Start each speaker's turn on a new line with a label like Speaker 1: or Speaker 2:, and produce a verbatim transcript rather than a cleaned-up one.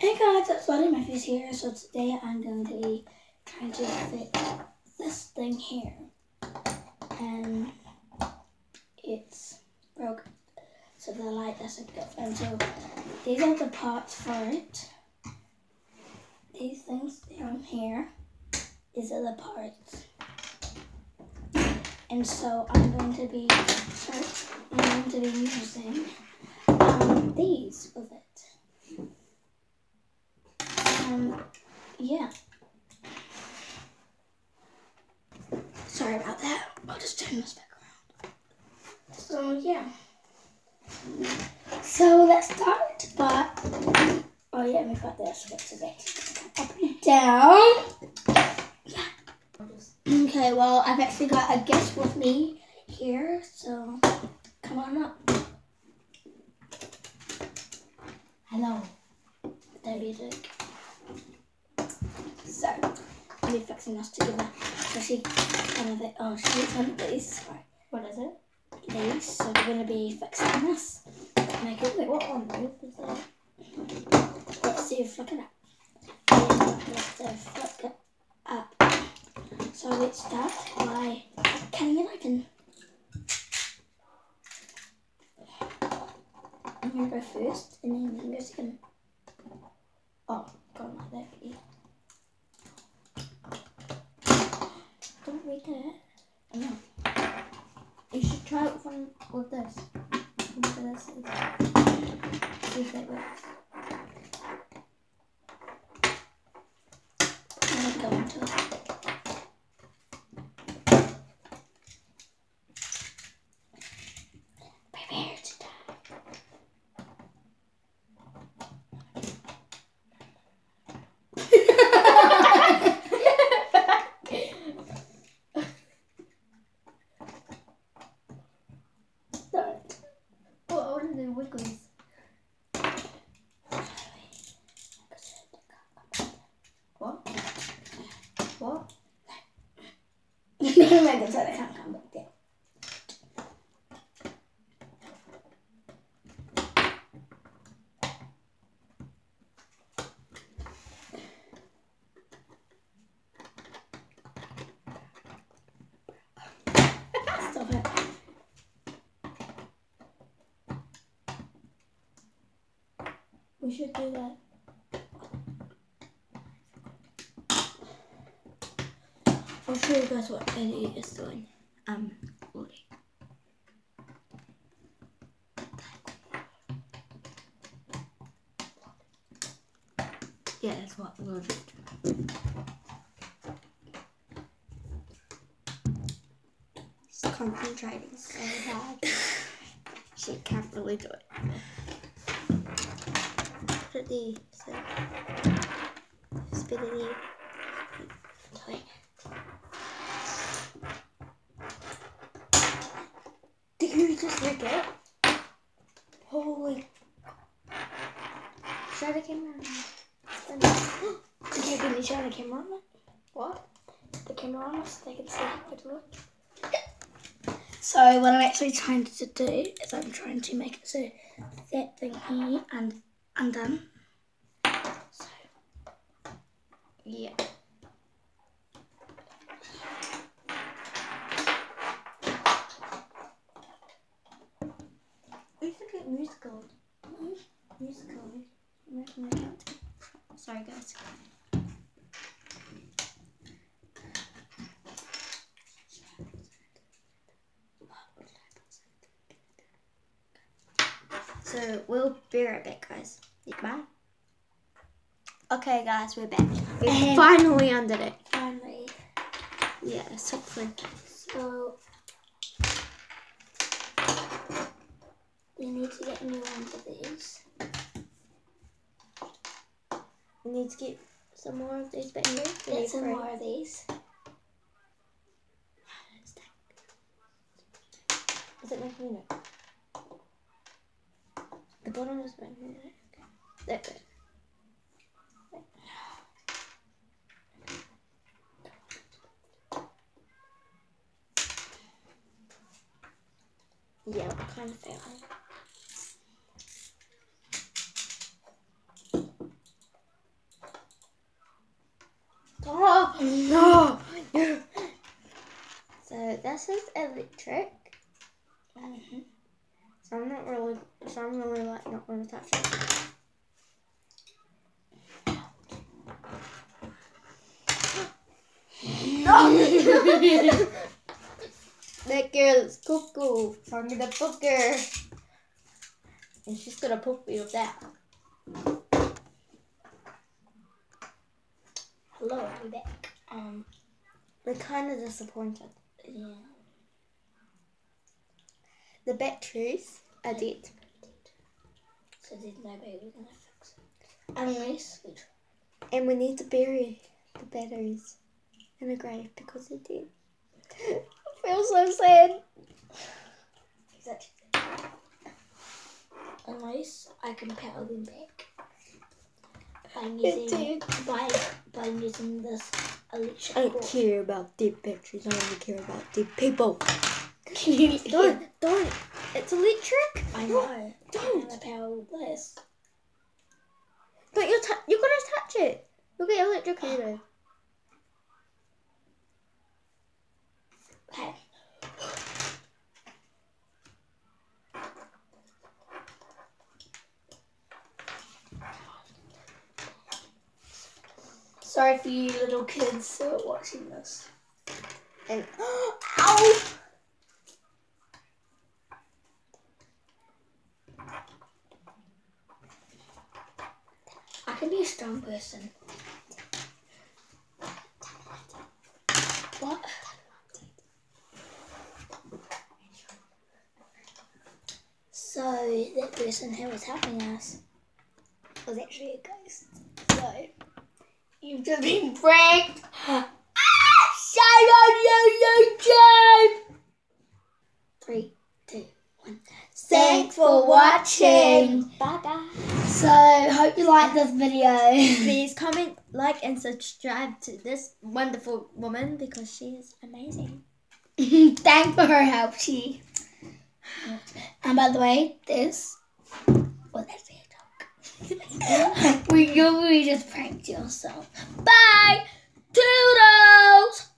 Speaker 1: Hey guys, it's Buddy Matthews here. So today I'm going to be trying to fit this thing here, and it's broken, so the light doesn't go. And so these are the parts for it. These things down here, these are the parts. And so I'm going to be, sorry, I'm going to be using um, these with it. Um, yeah. Sorry about that. I'll just turn this back around. So, yeah. So, let's start. But, oh yeah, we've got this. What's it? Up and down. Yeah. Okay, well, I've actually got a guest with me here. So, come on up.
Speaker 2: Hello.
Speaker 1: The music. So, I'll be fixing this together. So she kind of it. Oh, she's one of these. Sorry.
Speaker 2: What is it?
Speaker 1: These. So we're going to be fixing this. Make it look.
Speaker 2: What on earth is that?
Speaker 1: Let's see, flick it up. Let's uh, flick it up. So let's start by cutting it open. I'm going to go first, and then you can go second. Oh, gone like that for you. Don't read it. I know.
Speaker 2: You should try it with, one, with this. Whatever this is. See if it works.
Speaker 1: I'm going to go into it. Prepare to die.
Speaker 2: What are the wigglies? What? What?
Speaker 1: Never mind, that's why I can't come back down. Stop it.
Speaker 2: We should do that. I'll show you guys what Eddie is doing. Um, Woody. Yeah, that's what we'll do.
Speaker 1: She's concentrating so hard.
Speaker 2: She can't really do it. Put it there, so spit it there. Did you just lick it? Holy. Show the camera on.
Speaker 1: Okay, can you show the camera on it?
Speaker 2: What?
Speaker 1: The camera on it so they can see how it looks. So what I'm actually trying to do is I'm trying to make it so that thing here and undone. So
Speaker 2: Yeah. We should get musical. Musical. Sorry, guys. So we'll be right back, guys. Bye. Okay, guys, we're back. We
Speaker 1: And-
Speaker 2: finally undid it.
Speaker 1: finally,
Speaker 2: Yes, hopefully.
Speaker 1: so we need to get new ones of these.
Speaker 2: We need to get some more of these back here. We
Speaker 1: Get
Speaker 2: need
Speaker 1: some
Speaker 2: three.
Speaker 1: more of these.
Speaker 2: Is it making it? The bottom is making it. Okay. That bit. Yeah, kind of failing. No. So this is electric.
Speaker 1: Mm-hmm.
Speaker 2: So I'm not really. So I'm really like not going to touch it. No. That girl is cuckoo. So I'm gonna poke her, and she's gonna poke me with that.
Speaker 1: Hello, I'll be back. Um,
Speaker 2: We're kind of disappointed.
Speaker 1: yeah.
Speaker 2: The batteries are dead.
Speaker 1: So there's no way we're gonna fix it. Unless we try.
Speaker 2: And we need to bury the batteries in a grave because they're dead. I feel so sad.
Speaker 1: Exactly. Unless I can power them back by using by by using this electric
Speaker 2: I don't
Speaker 1: cord.
Speaker 2: care about dead batteries. I only care about dead people.
Speaker 1: Don't
Speaker 2: Don't, don't. It's electric.
Speaker 1: I know.
Speaker 2: Don't.
Speaker 1: I'm gonna power this.
Speaker 2: But you're, t- you're going to touch it. You'll get electrocuted.
Speaker 1: Okay. Sorry for you little kids who are watching this.
Speaker 2: And ow!
Speaker 1: I can be a strong person. What? So that person who was helping us was actually a ghost. So you've just been pranked. Ah! Shame on you, YouTube! Three, two, one. Thanks for watching.
Speaker 2: Bye guys.
Speaker 1: So hope you like this video.
Speaker 2: Please comment, like, and subscribe to this wonderful woman because she is amazing.
Speaker 1: Thanks for her help. She. And by the way, this was actually a joke. we, you, we just pranked yourself. Bye! Toodles!